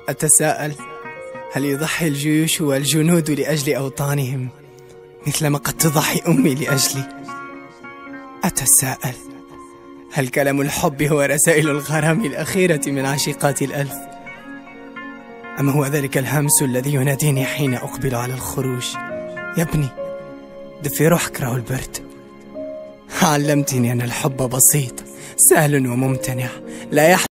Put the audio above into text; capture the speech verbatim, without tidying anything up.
أتساءل، هل يضحي الجيوش والجنود لأجل أوطانهم مثلما قد تضحي أمي لأجلي؟ أتساءل، هل كلام الحب هو رسائل الغرام الأخيرة من عشيقات الألف، أم هو ذلك الهمس الذي يناديني حين أقبل على الخروج؟ يا ابني، دفي روحك، راهو البرد. علمتني أن الحب بسيط، سهل وممتنع، لا يحب